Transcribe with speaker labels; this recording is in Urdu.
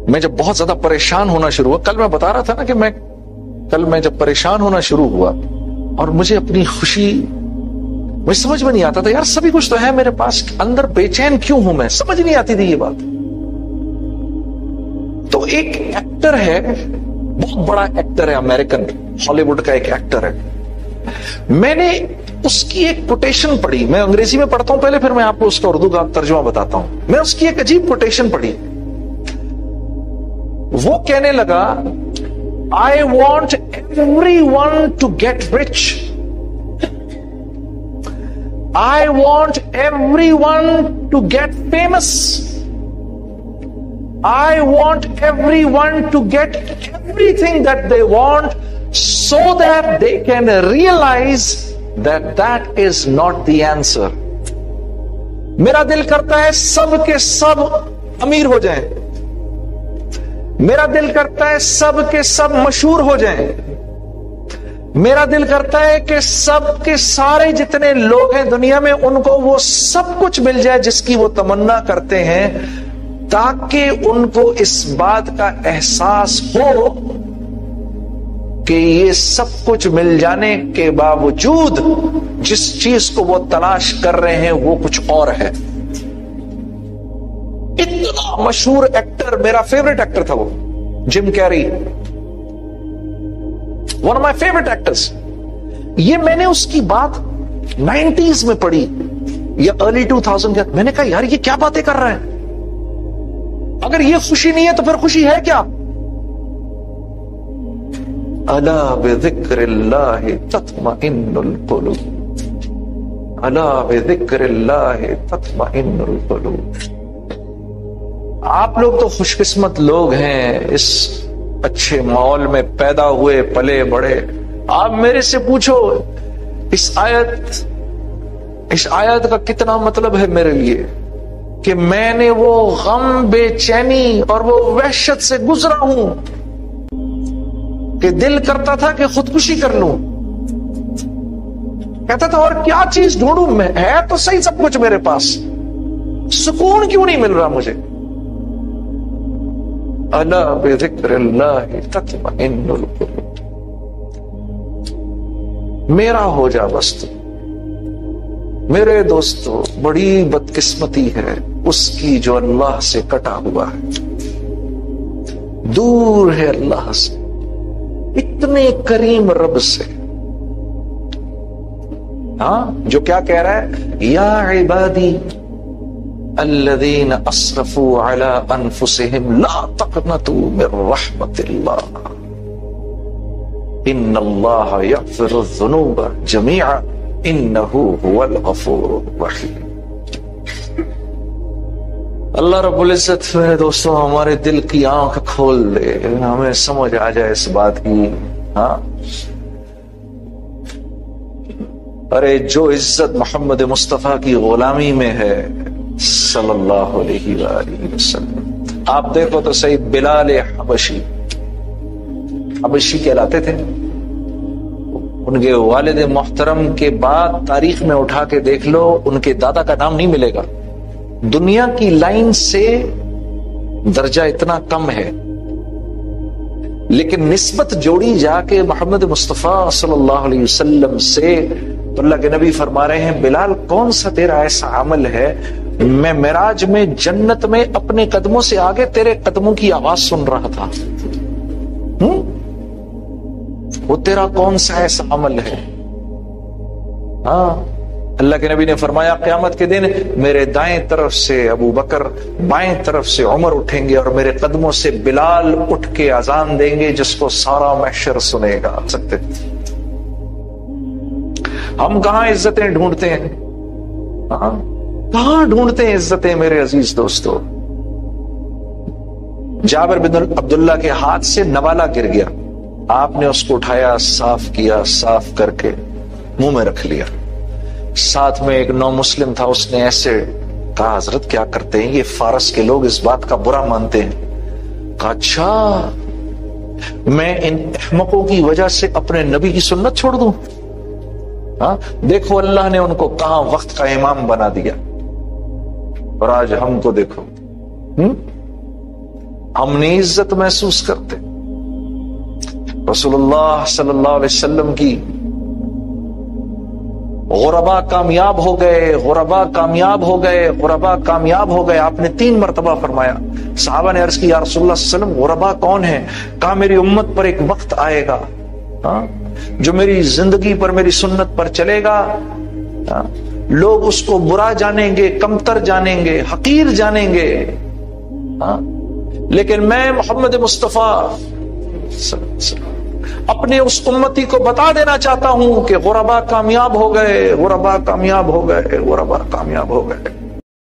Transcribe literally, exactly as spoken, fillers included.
Speaker 1: میں جب بہت زیادہ پریشان ہونا شروع ہوا، کل میں بتا رہا تھا نا کہ میں کل میں جب پریشان ہونا شروع ہوا اور مجھے اپنی خوشی مجھے سمجھ میں نہیں آتا تھا، یار سبھی کچھ تو ہے میرے پاس، اندر بے چین کیوں ہوں میں، سمجھ نہیں آتی تھی یہ بات. تو ایک ایکٹر ہے، بہت بڑا ایکٹر ہے، امریکن ہالی ووڈ کا ایک ایکٹر ہے. میں نے اس کی ایک کوٹیشن پڑھی، میں انگریزی میں پڑھتا ہوں پہلے، پھر میں آپ کو اس کا اردو کا ترجمہ بتاتا ہوں. میں اس کی ایک عجیب کوٹیشن پڑھی. وہ کہنے لگا I want everyone to get rich. I want everyone to get famous. I want everyone to get everything that they want so that they can realize that that is not the answer. میرا دل کرتا ہے سب کے سب امیر ہو جائیں، میرا دل کرتا ہے سب کے سب مشہور ہو جائیں، میرا دل کرتا ہے کہ سب کے سارے جتنے لوگ ہیں دنیا میں ان کو وہ سب کچھ مل جائے جس کی وہ تمنا کرتے ہیں، تاکہ ان کو اس بات کا احساس ہو کہ یہ سب کچھ مل جانے کے باوجود جس چیز کو وہ تلاش کر رہے ہیں وہ کچھ اور ہے. اتنا مشہور ایکٹر، میرا فیوریٹ ایکٹر تھا وہ، Jim Carrey, one of my favourite actors. یہ میں نے اس کی بات نائنٹیز میں پڑھی یا ارلی ٹو تھاؤزینڈ کے، میں نے کہا یار یہ کیا باتیں کر رہا ہے، اگر یہ خوشی نہیں ہے تو پھر خوشی ہے کیا؟ الا بذکر اللہ تطمئن القلوب، الا بذکر اللہ تطمئن القلوب. آپ لوگ تو خوش قسمت لوگ ہیں، اس اچھے ماحول میں پیدا ہوئے پلے بڑے. آپ میرے سے پوچھو اس آیت اس آیت کا کتنا مطلب ہے میرے لیے، کہ میں نے وہ غم، بے چینی اور وہ وحشت سے گزرا ہوں کہ دل کرتا تھا کہ خودکشی کر لوں. کہتا تھا اور کیا چیز ڈھونڈوں میں، ہے تو صحیح سب کچھ میرے پاس، سکون کیوں نہیں مل رہا مجھے. الا بذکر اللہ تطمئن القلوب. میرا ہو جا بس تو. میرے دوستو بڑی بدقسمتی ہے اس کی جو اللہ سے کٹا ہوا ہے، دور ہے اللہ سے، اتنے کریم رب سے. ہاں جو کیا کہہ رہا ہے، یا عبادی الذین اسرفوا علی انفسہم لا تقنطوا من رحمت اللہ ان اللہ یغفر الذنوب جميعا انہ هو الغفور الرحیم. اللہ رب العزت میرے دوستوں ہمارے دل کی آنکھ کھول دے، ہمیں سمجھ آ جائے اس بات کی. ہاں ارے جو عزت محمد مصطفیٰ کی غلامی میں ہے صلی اللہ علیہ وآلہ وسلم. آپ دیکھو تو صحیح، بلال حبشی حبشی کہلاتے تھے. ان کے والد محترم کے بعد تاریخ میں اٹھا کے دیکھ لو ان کے دادا کا نام نہیں ملے گا. دنیا کی لائن سے درجہ اتنا کم ہے، لیکن نسبت جوڑی جا کے محمد مصطفیٰ صلی اللہ علیہ وسلم سے تو اللہ کے نبی فرما رہے ہیں، بلال کون سا تیرا ایسا عمل ہے، میں معراج میں جنت میں اپنے قدموں سے آگے تیرے قدموں کی آواز سن رہا تھا. ہوں وہ تیرا کون سا ایسا عمل ہے؟ ہاں اللہ کے نبی نے فرمایا قیامت کے دن میرے دائیں طرف سے ابو بکر، بائیں طرف سے عمر اٹھیں گے اور میرے قدموں سے بلال اٹھ کے اذان دیں گے جس کو سارا محشر سنے گا. سکتے ہم کہاں عزتیں ڈھونڈتے ہیں، ہاں کہاں ڈھونڈتے ہیں عزتیں میرے عزیز دوستو. جابر بن عبداللہ کے ہاتھ سے نوالا گر گیا، آپ نے اس کو اٹھایا، صاف کیا، صاف کر کے منہ میں رکھ لیا. ساتھ میں ایک نو مسلم تھا، اس نے ایسے کہا حضرت کیا کرتے ہیں یہ فارس کے لوگ، اس بات کا برا مانتے ہیں. کہا اچھا میں ان احمقوں کی وجہ سے اپنے نبی کی سنت چھوڑ دوں؟ ہاں دیکھو اللہ نے ان کو کہاں وقت کا امام بنا دیا، اور آج ہم کو دیکھو. ہم ہم نہیں عزت محسوس کرتے. رسول اللہ صلی اللہ علیہ وسلم کی غربا کامیاب ہو گئے، غربا کامیاب ہو گئے، غربا کامیاب ہو گئے. آپ نے تین مرتبہ فرمایا. صحابہ نے عرض کی یا رسول اللہ صلی اللہ علیہ وسلم غربا کون ہے؟ کہا میری امت پر ایک وقت آئے گا ہاں جو میری زندگی پر، میری سنت پر چلے گا، ہاں لوگ اس کو برا جانیں گے، کمتر جانیں گے، حقیر جانیں گے، ہاں لیکن میں محمد مصطفیٰ اپنے اس امتی کو بتا دینا چاہتا ہوں کہ غربا کامیاب ہو گئے، غربا کامیاب ہو گئے، غربا کامیاب ہو گئے.